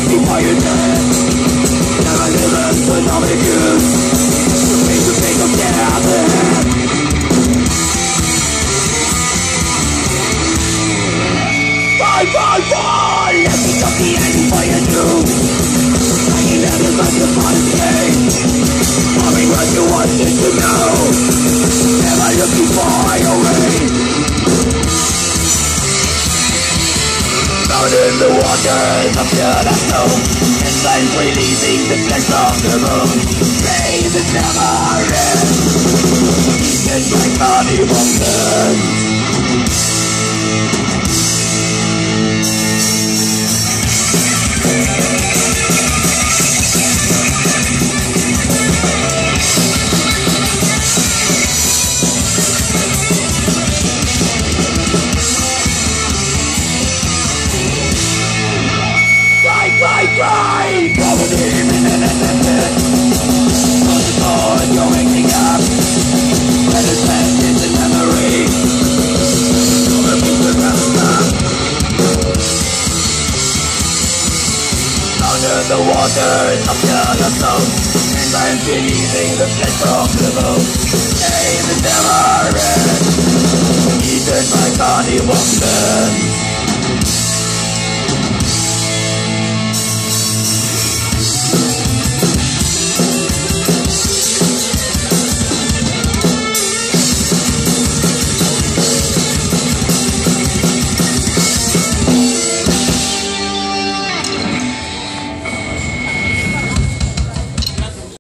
before you dead. Never listen to nobody good. You face to face of death. Fall. Let me talk the end for you do. I can never let you find me. Loving what you wanted to know. Never looking for your way. Down in the waters of the snow. Inside releasing the flesh of the moon. Pain that never ends. It's my body wonders. Cry, covered him in an ended. On the dawn, you're waking up. Let us pass into memory. Over people around us. Under the waters of the other zone. And I'm releasing the flesh from the bone. Pain that never ends. Eaten by body wonders.